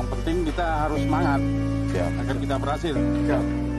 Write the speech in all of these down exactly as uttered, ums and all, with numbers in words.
Yang penting kita harus semangat Ya. agar kita berhasil. Ya.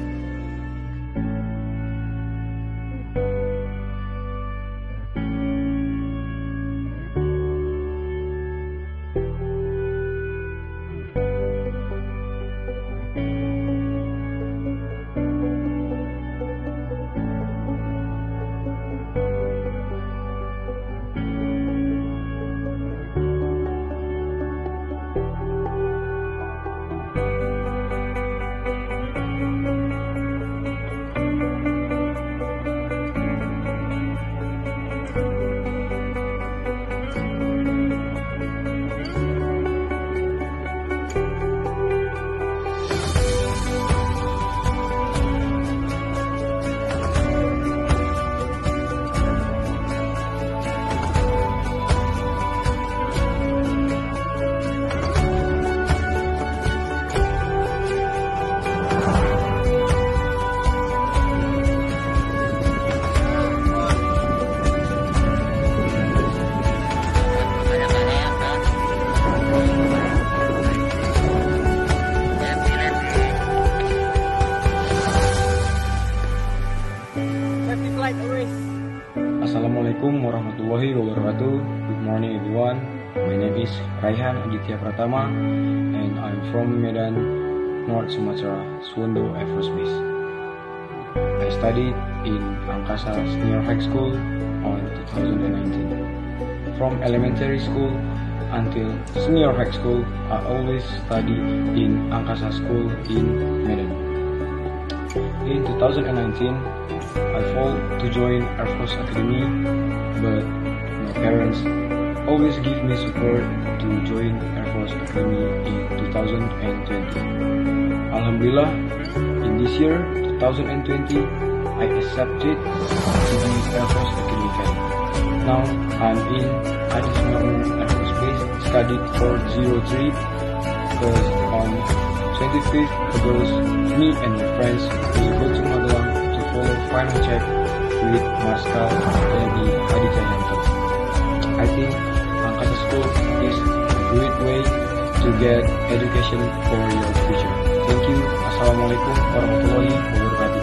Assalamualaikum warahmatullahi wabarakatuh. Good morning everyone. My name is Raihan Aditya Pratama and I'm from Medan, North Sumatra, Suwondo Air Force Base. I studied in Angkasa Senior High School on two thousand nineteen. From elementary school until senior high school, I always study in Angkasa School in Medan. In two thousand nineteen, I fall to join Air Force Academy, but my parents always give me support to join Air Force Academy in two thousand twenty. Alhamdulillah, in this year, two thousand twenty, I accepted to be Air Force Academy cadet. Now, I'm in Adi Sumarmo Air Force Base, studied for zero three, because on twenty-fifth August, me and my friends will go to Magelang to follow final check with Marskal Tni Hadi Cahyanto. I think Angkasa School is a great way to get education for your future. Thank you. Assalamualaikum warahmatullahi wabarakatuh.